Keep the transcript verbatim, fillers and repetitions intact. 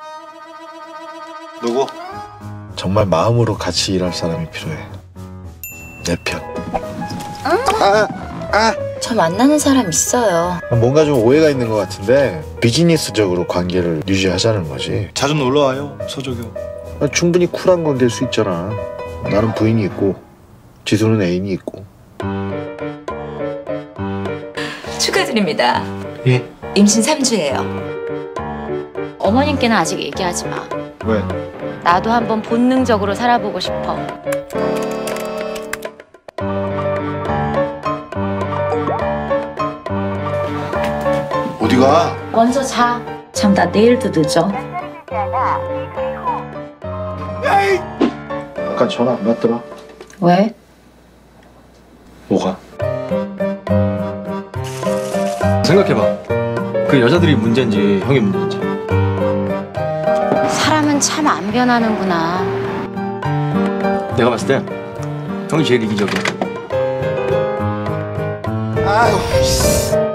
누구? 정말 마음으로 같이 일할 사람이 필요해. 내 편. 아, 아. 저 만나는 사람 있어요. 뭔가 좀 오해가 있는 것 같은데 비즈니스적으로 관계를 유지하자는 거지. 자주 놀러와요, 서조교. 충분히 쿨한 관계일 수 있잖아. 나는 부인이 있고 지수는 애인이 있고. 축하드립니다. 예? 임신 삼 주예요. 어머님께는 아직 얘기하지 마. 왜? 나도 한번 본능적으로 살아보고 싶어. 어디가? 먼저 자. 참 나 내일도 늦어. 아까 전화 안 받더라. 왜? 뭐가? 생각해봐. 그 여자들이 문제인지 형이 문제인지. 사람은 참 안 변하는구나. 내가 봤을 때 형이 제일 이기적이야. 아유.